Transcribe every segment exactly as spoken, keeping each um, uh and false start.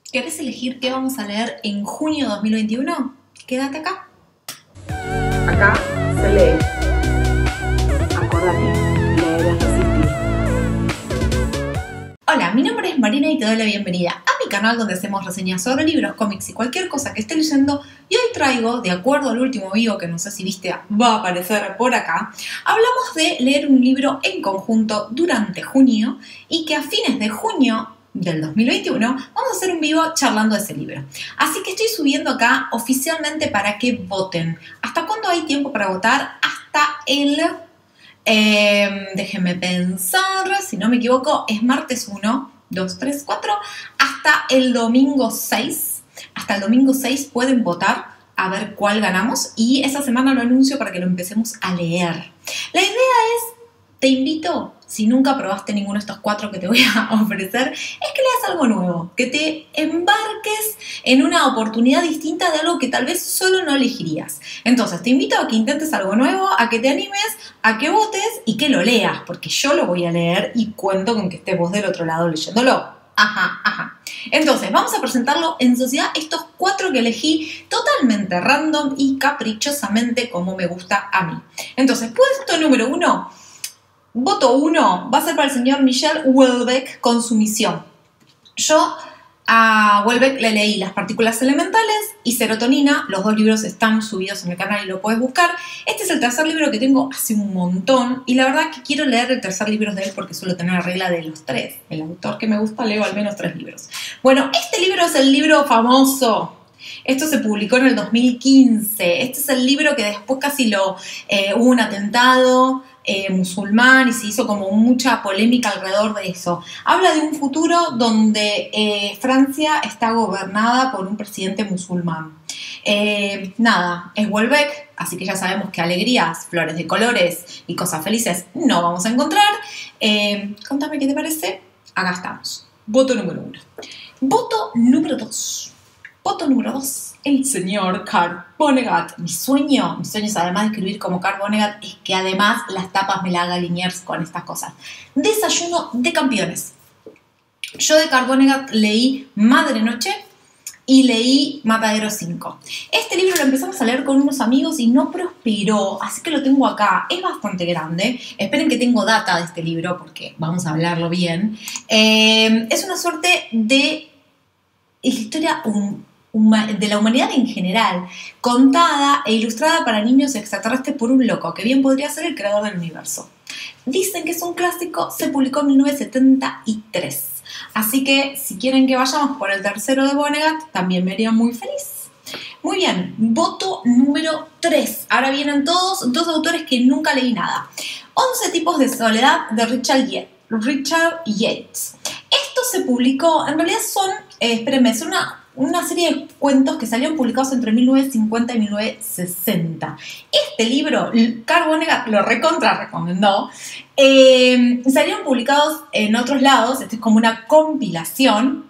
¿Querés elegir qué vamos a leer en junio de dos mil veintiuno? Quédate acá. Acá se lee. Acordate, leer es resistir. Hola, mi nombre es Marina y te doy la bienvenida a mi canal donde hacemos reseñas sobre libros, cómics y cualquier cosa que esté leyendo. Y hoy traigo, de acuerdo al último video que no sé si viste, va a aparecer por acá, hablamos de leer un libro en conjunto durante junio y que a fines de junio del dos mil veintiuno vamos a hacer un vivo charlando de ese libro. Así que estoy subiendo acá oficialmente para que voten. ¿Hasta cuándo hay tiempo para votar? Hasta el... Eh, déjenme pensar, si no me equivoco, es martes uno, dos, tres, cuatro, hasta el domingo seis. Hasta el domingo seis pueden votar a ver cuál ganamos y esa semana lo anuncio para que lo empecemos a leer. La idea es, te invito, si nunca probaste ninguno de estos cuatro que te voy a ofrecer, es que leas algo nuevo, que te embarques en una oportunidad distinta de algo que tal vez solo no elegirías. Entonces, te invito a que intentes algo nuevo, a que te animes, a que votes y que lo leas, porque yo lo voy a leer y cuento con que estés vos del otro lado leyéndolo. Ajá, ajá. Entonces, vamos a presentarlo en sociedad estos cuatro que elegí totalmente random y caprichosamente como me gusta a mí. Entonces, puesto número uno... Voto uno va a ser para el señor Michel Houellebecq con Su misión. Yo a Houellebecq le leí Las partículas elementales y Serotonina. Los dos libros están subidos en el canal y lo puedes buscar. Este es el tercer libro que tengo hace un montón y la verdad que quiero leer el tercer libro de él porque suelo tener la regla de los tres. El autor que me gusta leo al menos tres libros. Bueno, este libro es el libro famoso. Esto se publicó en el dos mil quince. Este es el libro que después casi lo eh, hubo un atentado eh, musulmán y se hizo como mucha polémica alrededor de eso. Habla de un futuro donde eh, Francia está gobernada por un presidente musulmán. Eh, nada, es Houellebecq, así que ya sabemos que alegrías, flores de colores y cosas felices no vamos a encontrar. Eh, contame qué te parece. Acá estamos. Voto número uno. Voto número dos. Voto número dos, el señor Kurt Vonnegut. Mi sueño, mi sueño es además de escribir como Kurt Vonnegut, es que además las tapas me la haga Liniers con estas cosas. Desayuno de campeones. Yo de Kurt Vonnegut leí Madre Noche y leí Matadero cinco. Este libro lo empezamos a leer con unos amigos y no prosperó, así que lo tengo acá. Es bastante grande. Esperen que tengo data de este libro porque vamos a hablarlo bien. Eh, es una suerte de historia un, de la humanidad en general, contada e ilustrada para niños extraterrestres por un loco, que bien podría ser el creador del universo. Dicen que es un clásico, se publicó en mil novecientos setenta y tres. Así que si quieren que vayamos por el tercero de Vonnegut, también me haría muy feliz. Muy bien, voto número tres. Ahora vienen todos dos autores que nunca leí nada. once tipos de soledad de Richard Yates. Richard Yates. Esto se publicó, en realidad son, eh, espérenme, es una, una serie de cuentos que salieron publicados entre mil novecientos cincuenta y mil novecientos sesenta. Este libro, Kurt Vonnegut lo recontra recomendó, eh, salieron publicados en otros lados, esto es como una compilación,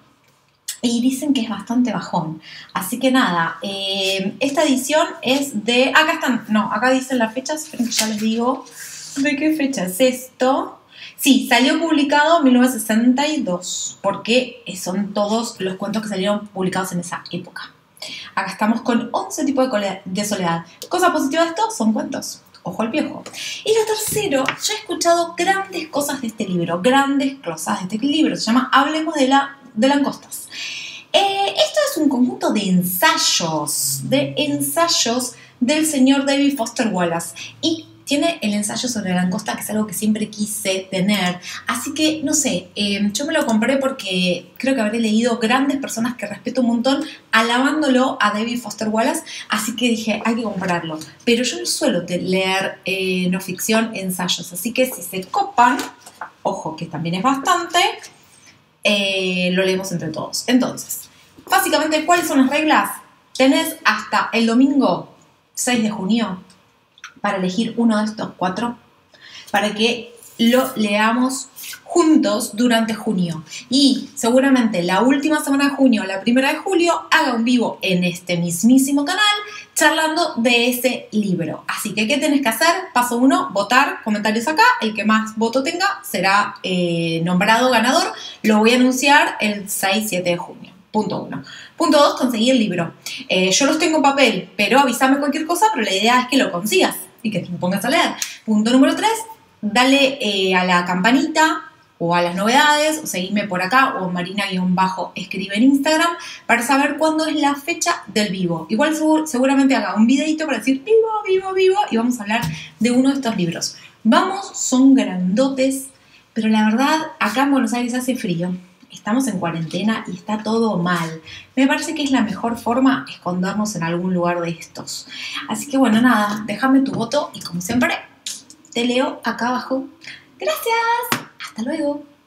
y dicen que es bastante bajón. Así que nada, eh, esta edición es de, acá están, no, acá dicen las fechas, esperen que ya les digo de qué fecha es esto. Sí, salió publicado en mil novecientos sesenta y dos, porque son todos los cuentos que salieron publicados en esa época. Acá estamos con once tipos de soledad. Cosa positiva de esto, son cuentos. Ojo al piojo. Y lo tercero, yo he escuchado grandes cosas de este libro, grandes cosas de este libro. Se llama Hablemos de, la, de langostas. Eh, esto es un conjunto de ensayos, de ensayos del señor David Foster Wallace. Y tiene el ensayo sobre la langosta, que es algo que siempre quise tener. Así que, no sé, eh, yo me lo compré porque creo que habré leído grandes personas que respeto un montón alabándolo a David Foster Wallace. Así que dije, hay que comprarlo. Pero yo no suelo leer eh, no ficción, ensayos. Así que si se copan, ojo que también es bastante, eh, lo leemos entre todos. Entonces, básicamente, ¿cuáles son las reglas? Tenés hasta el domingo seis de junio para elegir uno de estos cuatro, para que lo leamos juntos durante junio. Y seguramente la última semana de junio, la primera de julio, haga un vivo en este mismísimo canal charlando de ese libro. Así que, ¿qué tenés que hacer? Paso uno, votar, comentarios acá. El que más voto tenga será eh, nombrado ganador. Lo voy a anunciar el seis siete de junio. Punto uno. Punto dos, conseguí el libro. Eh, yo los tengo en papel, pero avísame cualquier cosa, pero la idea es que lo consigas y que te pongas a leer. Punto número tres, dale eh, a la campanita o a las novedades, o seguime por acá, o Marina-escribe en Instagram, para saber cuándo es la fecha del vivo. Igual seguramente haga un videito para decir vivo, vivo, vivo, y vamos a hablar de uno de estos libros. Vamos, son grandotes, pero la verdad, acá en Buenos Aires hace frío. Estamos en cuarentena y está todo mal. Me parece que es la mejor forma escondernos en algún lugar de estos. Así que bueno, nada, déjame tu voto y como siempre, te leo acá abajo. ¡Gracias! ¡Hasta luego!